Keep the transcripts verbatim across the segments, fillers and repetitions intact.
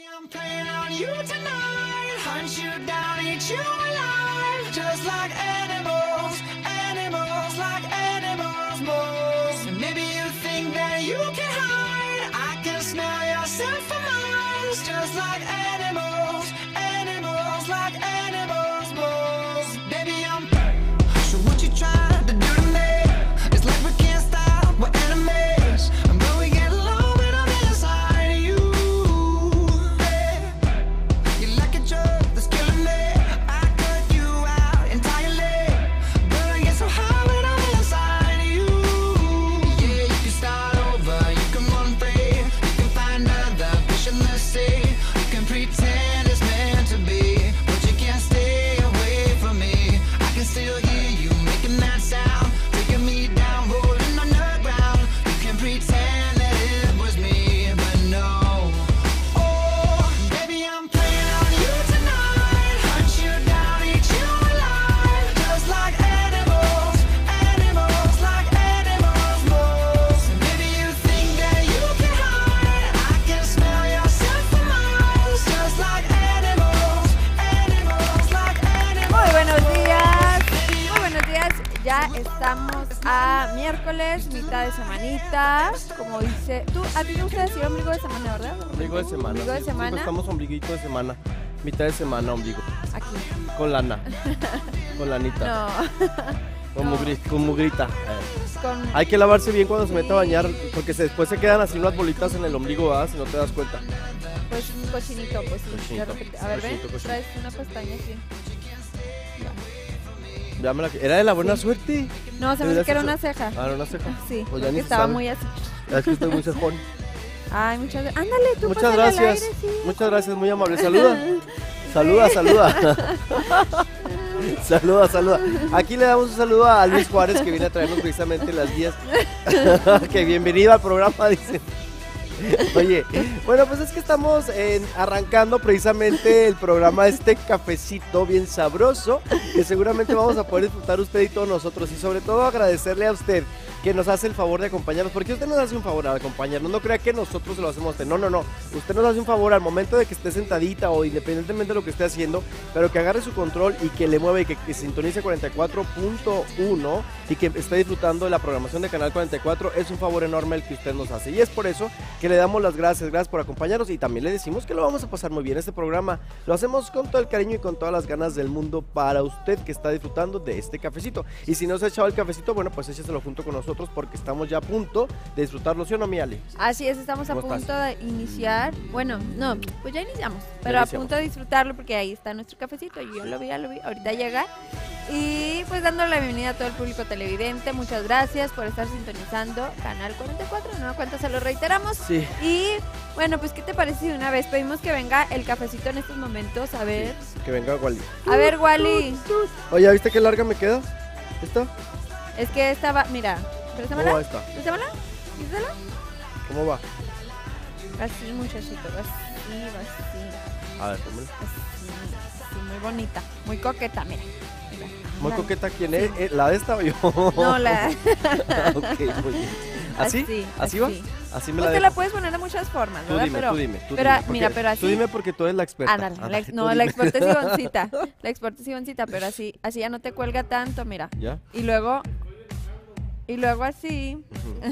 I'm playing on you tonight, hunt you down, eat you alive, just like animals, animals, like animals, moles. And maybe you think that you can hide, I can smell yourself from miles, just like animals, animals, like animals, moles. Baby, I'm so what you trying to do to me? It's like we can't stop, we're enemies, but we get along when I'm inside you. You're like a drug that's killing me. I cut you out entirely, but I get so high when I'm inside you. Yeah, you can start over, you can run free, you can find other fish in the sea, you can pretend it's meant to be, but you can't stay away from me. I can still hear you making that sound, taking me down, rolling on the ground. You can pretend that it was me, but no. Oh, baby, I'm playing on you tonight, hunt you down, eat you alive, just like animals, animals, like animals, moles. And maybe you think that you can hide, I can smell yourself from miles, just like animals, animals, like animals. Muy buenos días, muy buenos días. Ya estamos a miércoles, mitad de semanita. Como dice, tú, a ti te gusta decir ombligo de semana, ¿verdad? Ombligo de semana. Ombligo de sí, semana. siempre estamos ombliguito de semana. Mitad de semana, ombligo. Aquí. Con lana. Con lanita. No. Con, no. mugri- con mugrita. Eh. Con... Hay que lavarse bien cuando se mete a bañar, porque se, después se quedan así unas bolitas en el ombligo, ¿verdad? Si no te das cuenta. Pues un cochinito, pues sí. Cochinito, De repente. A ver, ven, cochinito, cochinito. traes una pestaña aquí. Ya me la- ¿Era de la buena suerte? No, se me hace que era una ceja. Ah, era una ceja. Sí, Pues ya porque ni se estaba sabe. muy así. Es que estoy muy cejón. Ay, muchas gracias. Ándale, tú Muchas pásale al gracias. aire, sí. Muchas gracias, muy amable. Saluda. Saluda, saluda. Saluda, saluda. Aquí le damos un saludo a Luis Juárez, que viene a traernos precisamente las guías. Que bienvenido al programa, dice. Oye, bueno, pues es que estamos en- arrancando precisamente el programa, este cafecito bien sabroso, que seguramente vamos a poder disfrutar usted y todos nosotros, y sobre todo agradecerle a usted que nos hace el favor de acompañarnos, porque usted nos hace un favor al acompañarnos, no crea que nosotros se lo hacemos a usted, no, no, no, usted nos hace un favor al momento de que esté sentadita o independientemente de lo que esté haciendo, pero que agarre su control y que le mueva y que, que sintonice cuarenta y cuatro punto uno y que esté disfrutando de la programación de Canal cuarenta y cuatro, es un favor enorme el que usted nos hace, y es por eso que le damos las gracias, gracias por acompañarnos, y también le decimos que lo vamos a pasar muy bien. Este programa lo hacemos con todo el cariño y con todas las ganas del mundo para usted que está disfrutando de este cafecito, y si no se ha echado el cafecito, bueno, pues écheselo junto con nosotros porque estamos ya a punto de disfrutarlo, ¿sí o no, mi Ale? Así es, estamos a ¿Cómo punto estás? de iniciar. Bueno, no, pues ya iniciamos, pero a iniciamos. punto de disfrutarlo porque ahí está nuestro cafecito. Yo lo vi, ya lo vi, ahorita llega. Y pues dándole la bienvenida a todo el público televidente. Muchas gracias por estar sintonizando Canal cuarenta y cuatro, ¿no? ¿Cuánto se lo reiteramos? Sí. Y bueno, pues ¿qué te parece si de una vez pedimos que venga el cafecito en estos momentos? A ver, Que venga Wally. a ver, Wally. Oye, ¿viste qué larga me queda? ¿Esta? Es que estaba, mira, ¿Cómo préstamela, va esta? préstamela, préstamela. ¿Cómo va? Así, muchachito, así, así. A ver, pónmela. Así, así, muy bonita, muy coqueta, mira. mira Muy ándale. coqueta, ¿quién es? ¿Eh, ¿La de esta o yo? No, la... Ok, muy bien. ¿Así? Así, ¿Así va? así. Así me Pues la te la dejo. puedes poner de muchas formas, Tú ¿verdad? dime, pero, tú dime, tú pero, dime. mira, porque- pero así... Tú dime porque tú eres la experta. Ándale, la ex- Ándale, no, tú la dime. experta es Ivoncita, la experta es Ivoncita, pero así, así ya no te cuelga tanto, mira. ¿Ya? Y luego, y luego así,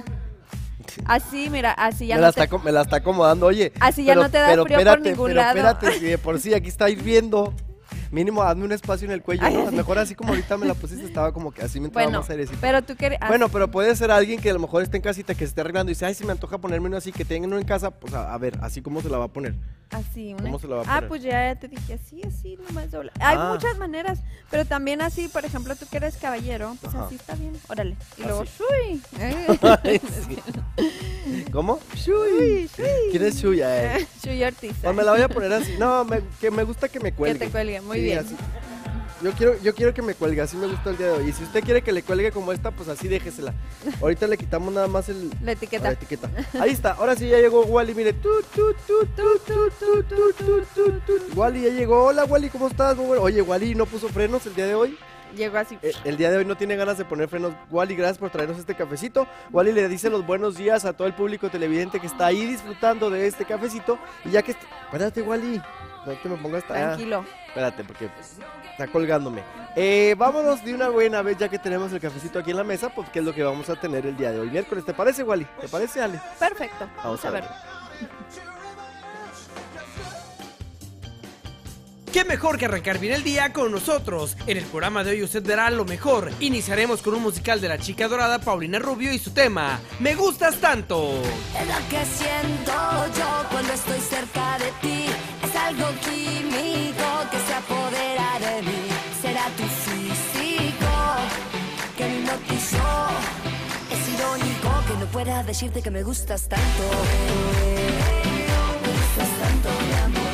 así, mira, así ya me, no la te... está, acom- me la está acomodando, oye. Así ya pero- no te da pero frío por espérate, ningún pero lado. espérate, si de por sí aquí está hirviendo. Mínimo, hazme un espacio en el cuello, Ay, ¿no? sí. Mejor así como ahorita me la pusiste, estaba como que así me entraba Bueno, más airecito. pero tú quieres... ah, Bueno, pero puede ser alguien que a lo mejor esté en casita, que se esté arreglando y dice, ay, si me antoja ponerme uno así, que tenga uno en casa, pues a, a ver, así como se la va a poner. Así, una... ¿Cómo se la va a Ah, poner? pues ya te dije así, así, nomás dobla. Hay Ah. muchas maneras, pero también así, por ejemplo, tú que eres caballero, pues Ajá. así está bien, órale. Y luego, Así. ¡shui! Ay, sí. ¿Cómo? ¡Shui! ¡Shui! ¿Quién es Shuya? Eh? Shui Ortiz. Pues me la voy a poner así. No, me, que me gusta que me Que cuelgue. te cuelgue, muy Sí, bien. así. Yo quiero, yo quiero que me cuelgue, así me gusta el día de hoy. Y si usted quiere que le cuelgue como esta, pues así déjesela. Ahorita le quitamos nada más el, La etiqueta. la etiqueta. Ahí está, ahora sí ya llegó Wally, mire. Tu, tu, tu, tu, tu, tu, tu, tu, tu, tu, tu. Wally ya llegó. Hola Wally, ¿cómo estás? Muy bueno. Oye, Wally no puso frenos el día de hoy. llegó así. Eh, El día de hoy no tiene ganas de poner frenos. Wally, gracias por traernos este cafecito. Wally le dice los buenos días a todo el público televidente que está ahí disfrutando de este cafecito. Y ya que... est- Espérate, Wally. No te me pongas... ah, Tranquilo. espérate, porque está colgándome. Eh, vámonos de una buena vez, ya que tenemos el cafecito aquí en la mesa, pues qué es lo que vamos a tener el día de hoy. Miércoles, ¿te parece, Wally? ¿Te parece, Ale? Perfecto. Vamos a ver. Qué mejor que arrancar bien el día con nosotros. En el programa de hoy usted verá lo mejor. Iniciaremos con un musical de la chica dorada Paulina Rubio y su tema Me gustas tanto. Es lo que siento yo cuando estoy cerca de ti. Es algo químico que se apodera de mí. Será tu físico que me hipnotizó. Es irónico que no pueda decirte que me gustas tanto. Me gustas tanto, mi amor.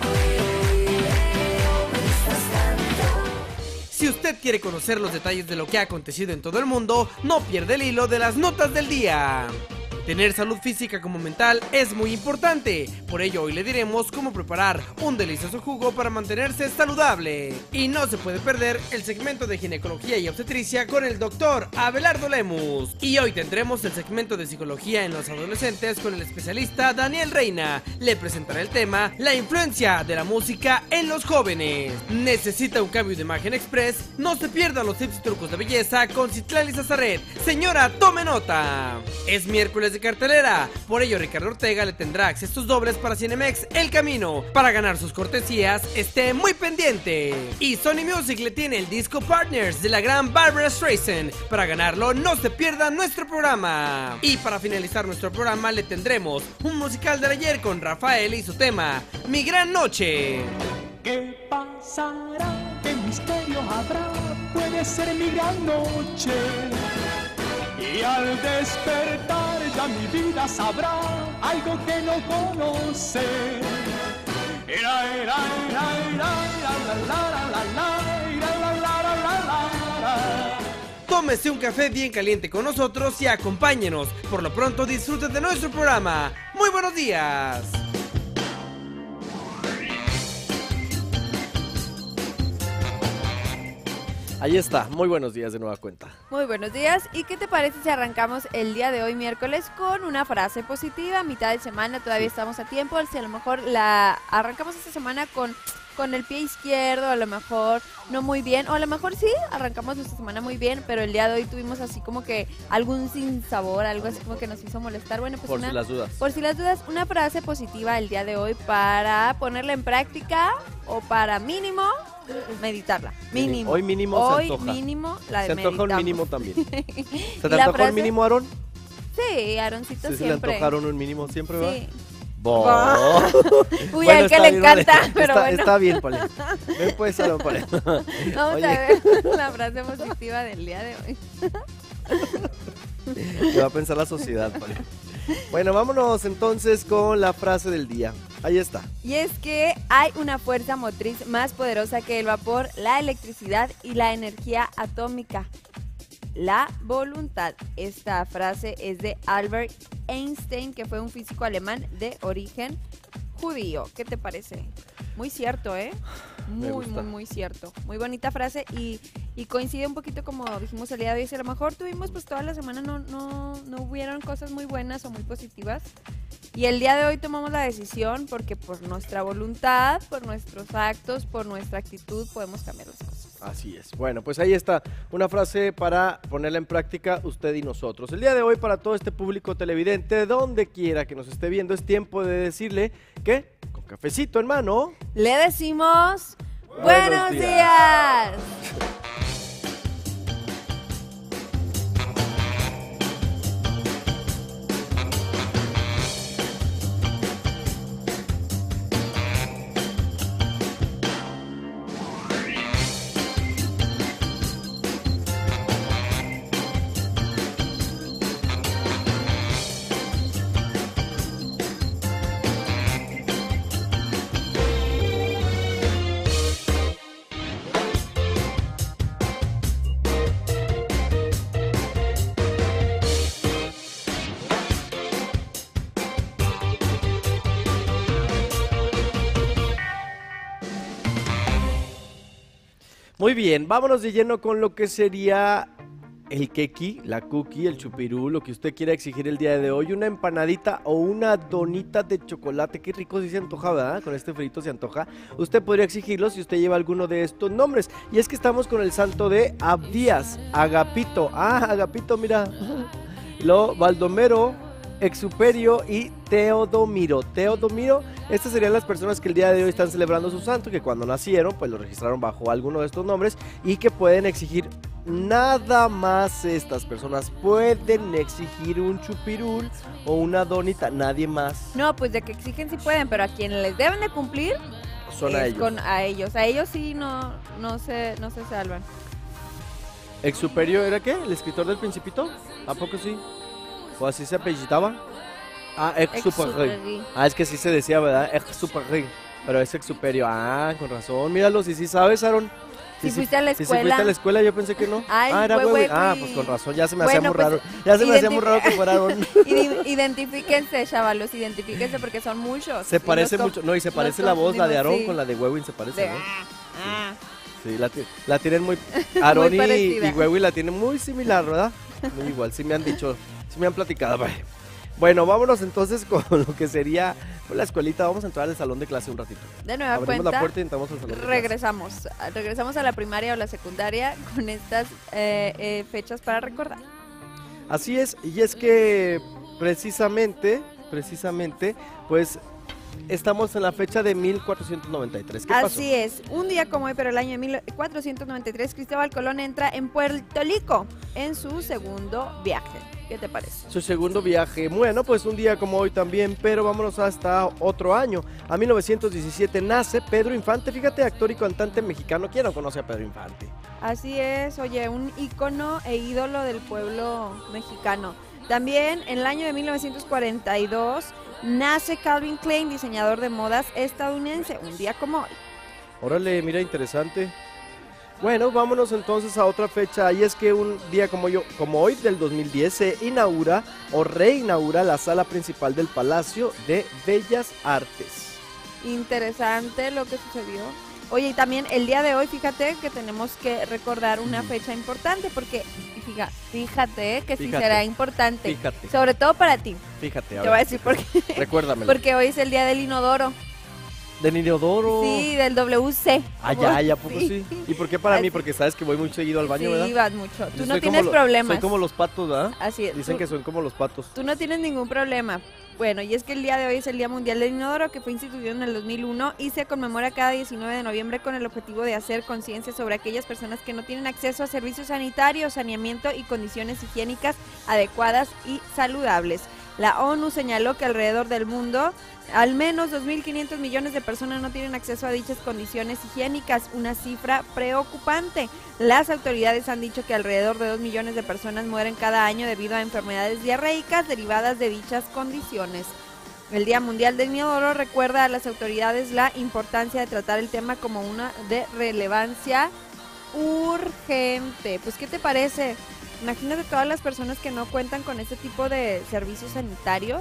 Si usted quiere conocer los detalles de lo que ha acontecido en todo el mundo, no pierda el hilo de las notas del día. Tener salud física como mental es muy importante, por ello hoy le diremos cómo preparar un delicioso jugo para mantenerse saludable. Y no se puede perder el segmento de ginecología y obstetricia con el doctor Abelardo Lemus. Y hoy tendremos el segmento de psicología en los adolescentes con el especialista Daniel Reina. Le presentará el tema La influencia de la música en los jóvenes. ¿Necesita un cambio de imagen express? No se pierdan los tips y trucos de belleza con Citlali Zazaret. Señora, tome nota. Es miércoles de cartelera, por ello Ricardo Ortega le tendrá accesos dobles para Cinemex El Camino. Para ganar sus cortesías, esté muy pendiente. Y Sony Music le tiene el disco Partners de la gran Barbara Streisand. Para ganarlo, no se pierda nuestro programa. Y para finalizar nuestro programa, le tendremos un musical del ayer con Rafael y su tema Mi Gran Noche. ¿Qué pasará? ¿Qué misterio habrá? Puede ser mi gran noche. Y al despertar ya mi vida sabrá algo que no conoce. Era, era, era, era, la, la, la, la, la, era, la, la, la, la, la, la. Tómese un café bien caliente con nosotros y acompáñenos. Por lo pronto disfrute de nuestro programa. ¡Muy buenos días! Ahí está, muy buenos días de nueva cuenta. Muy buenos días. ¿Y qué te parece si arrancamos el día de hoy, miércoles, con una frase positiva? Mitad de semana, todavía estamos a tiempo. Si a lo mejor la arrancamos esta semana con, con el pie izquierdo, a lo mejor no muy bien, o a lo mejor sí, arrancamos esta semana muy bien, pero el día de hoy tuvimos así como que algún sinsabor, algo así como que nos hizo molestar. Bueno, pues Por una, si las dudas. por si las dudas, una frase positiva el día de hoy para ponerla en práctica o para mínimo meditarla. Mínimo. Hoy mínimo Hoy se antoja. mínimo la Se antoja un meditamos. mínimo también. ¿Se ¿Y te la antojó frase? un mínimo, Aarón? Sí, Aaroncito Sí, se le siempre. antojaron un mínimo siempre, ¿va? Sí. Bo. Uy, Bueno, a él que está le bien, encanta, vale. pero está, bueno. está bien, Pale. Ven pues, Aarón, Pale. Vamos Oye. a ver la frase positiva del día de hoy. ¿Qué va a pensar la sociedad, Pale? Bueno, vámonos entonces con la frase del día. Ahí está. Y es que hay una fuerza motriz más poderosa que el vapor, la electricidad y la energía atómica. La voluntad. Esta frase es de Albert Einstein, que fue un físico alemán de origen judío. ¿Qué te parece? Muy cierto, ¿eh? Me Muy, gusta. muy, muy cierto. Muy bonita frase y, y coincide un poquito como dijimos el día de hoy. Si a lo mejor tuvimos pues toda la semana no, no, no hubieron cosas muy buenas o muy positivas. Y el día de hoy tomamos la decisión porque por nuestra voluntad, por nuestros actos, por nuestra actitud podemos cambiar las cosas. Así es. Bueno, pues ahí está una frase para ponerla en práctica usted y nosotros. El día de hoy para todo este público televidente, donde quiera que nos esté viendo, es tiempo de decirle que con cafecito en mano. Le decimos Buenos buenos días. días. Muy bien, vámonos de lleno con lo que sería el keki, la cookie, el chupirú, lo que usted quiera exigir el día de hoy, una empanadita o una donita de chocolate. Qué rico, sí se antoja, ¿verdad? Con este frito se antoja. Usted podría exigirlo si usted lleva alguno de estos nombres. Y es que estamos con el santo de Abdías, Agapito. Ah, Agapito, mira. Lo Baldomero, Exuperio y Teodomiro. Teodomiro, estas serían las personas que el día de hoy están celebrando su santo, que cuando nacieron, pues lo registraron bajo alguno de estos nombres y que pueden exigir nada más. Estas personas pueden exigir un chupirul o una donita, nadie más. No, pues de que exigen sí pueden, pero a quienes les deben de cumplir Son a es ellos. con a ellos. A ellos sí no, no se, no se salvan. ¿Exuperio era qué? ¿El escritor del Principito? ¿A poco sí? ¿O así se apellidaba? Ah, Exupery. Exupery. Ah, es que sí se decía, ¿verdad? Exupery. Pero es Exuperio. Ah, con razón. Míralo, si sí sabes, Aaron. Si fuiste a la Si escuela. fuiste a la escuela, yo pensé que no. Ay, ah, era fue huevo. huevo Ah, y- pues con razón, ya se me Bueno, hacía muy pues, raro. Ya se me hacía muy identifi- raro que fuera Aaron. Ide- Identifíquense, chavalos, identifíquense porque son muchos. Se Y parece los mucho. com- No, y se los parece la voz, la de Aarón confundimos, sí. con la de Wewin se parece, De- ¿no? ah, ah. Sí, la, ti- la tienen muy... Aarón y, parecida. y Wewin la tienen muy similar, ¿verdad? Muy igual, sí me han dicho, sí me han platicado. vaya. Bueno, vámonos entonces con lo que sería pues, la escuelita. Vamos a entrar al salón de clase un ratito. De nueva Abrimos cuenta, la puerta y entramos al salón de clase. regresamos. Regresamos a la primaria o la secundaria con estas eh, eh, fechas para recordar. Así es, y es que precisamente, precisamente, pues estamos en la fecha de mil cuatrocientos noventa y tres. ¿Qué pasó? Así es, un día como hoy, pero el año de mil cuatrocientos noventa y tres, Cristóbal Colón entra en Puerto Rico en su segundo viaje. ¿Qué te parece? Su segundo viaje. Bueno, pues un día como hoy también, pero vámonos hasta otro año. A mil novecientos diecisiete nace Pedro Infante, fíjate, actor y cantante mexicano. ¿Quién no conoce a Pedro Infante? Así es, oye, un ícono e ídolo del pueblo mexicano. También en el año de mil novecientos cuarenta y dos nace Calvin Klein, diseñador de modas estadounidense, un día como hoy. Órale, mira, interesante. Bueno, vámonos entonces a otra fecha, y es que un día como yo, como hoy del dos mil diez se inaugura o reinaugura la sala principal del Palacio de Bellas Artes. Interesante lo que sucedió. Oye, y también el día de hoy, fíjate que tenemos que recordar una Mm. fecha importante, porque fíjate, fíjate que sí Fíjate. será importante, Fíjate, sobre todo para ti. fíjate. Te voy a decir por qué. Recuérdamelo. Porque hoy es el día del inodoro. De Inodoro. Sí, del W C. Ah, ya, ya, ¿a poco sí? ¿Y por qué para mí? Así. Porque sabes que voy muy seguido al baño, Sí, ¿verdad? vas mucho. Yo Tú soy no como tienes lo- problemas. Soy como los patos, ¿verdad? Así es. Dicen tú, que son como los patos. tú no tienes ningún problema. Bueno, y es que el día de hoy es el Día Mundial del Inodoro, que fue instituido en el dos mil uno y se conmemora cada diecinueve de noviembre con el objetivo de hacer conciencia sobre aquellas personas que no tienen acceso a servicios sanitarios, saneamiento y condiciones higiénicas adecuadas y saludables. La ONU señaló que alrededor del mundo al menos dos mil quinientos millones de personas no tienen acceso a dichas condiciones higiénicas, una cifra preocupante. Las autoridades han dicho que alrededor de dos millones de personas mueren cada año debido a enfermedades diarreicas derivadas de dichas condiciones. El Día Mundial del Inodoro recuerda a las autoridades la importancia de tratar el tema como una de relevancia urgente. Pues, ¿qué te parece? Imagínate todas las personas que no cuentan con este tipo de servicios sanitarios,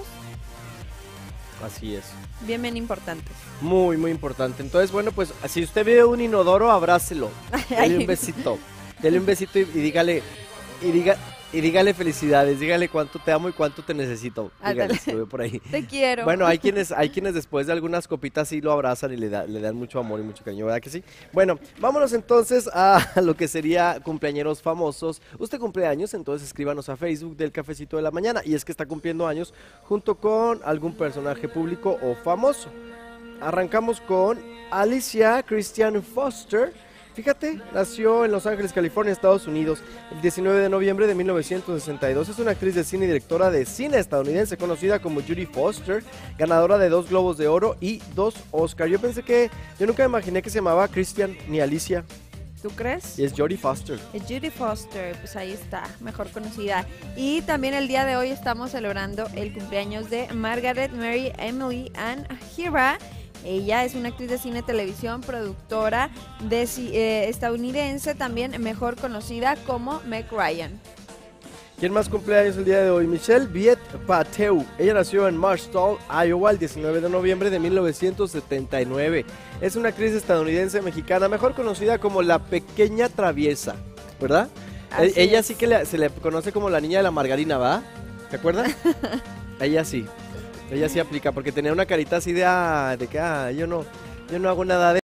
Así es. bien, bien importantes. Muy, muy importante. Entonces, bueno, pues si usted ve un inodoro, abrácelo. Dele un besito. Dele un besito y, y dígale, y diga, y dígale felicidades, dígale cuánto te amo y cuánto te necesito. Dígale, Ándale. si lo ve por ahí. Te quiero. Bueno, hay quienes, hay quienes después de algunas copitas sí lo abrazan y le, da- le dan mucho amor y mucho cariño, ¿verdad que sí? Bueno, vámonos entonces a lo que sería cumpleañeros famosos. Usted cumple años, entonces escríbanos a Facebook del Cafecito de la Mañana, y es que está cumpliendo años junto con algún personaje público o famoso. Arrancamos con Alicia Christian Foster. Fíjate, nació en Los Ángeles, California, Estados Unidos, el diecinueve de noviembre de mil novecientos sesenta y dos. Es una actriz de cine y directora de cine estadounidense conocida como Judy Foster, ganadora de dos Globos de Oro y dos Oscar. Yo pensé que, yo nunca me imaginé que se llamaba Christian ni Alicia, ¿Tú crees? y es Jodie Foster. Es Judy Foster, pues ahí está, mejor conocida. Y también el día de hoy estamos celebrando el cumpleaños de Margaret Mary Emily Ann Hira. Ella es una actriz de cine, televisión, productora de, ci- eh, estadounidense, también mejor conocida como Meg Ryan. ¿Quién más cumpleaños el día de hoy? Michelle Viet Pateu. Ella nació en Marshall, Iowa, el diecinueve de noviembre de mil novecientos setenta y nueve. Es una actriz estadounidense mexicana, mejor conocida como la Pequeña Traviesa, ¿verdad? Así E- ella es. sí que le- se le conoce como la niña de la margarina, ¿va? ¿Te acuerdas? Ella sí. Ella sí aplica, porque tenía una carita así de, ah, de que, ah, yo no, yo no hago nada de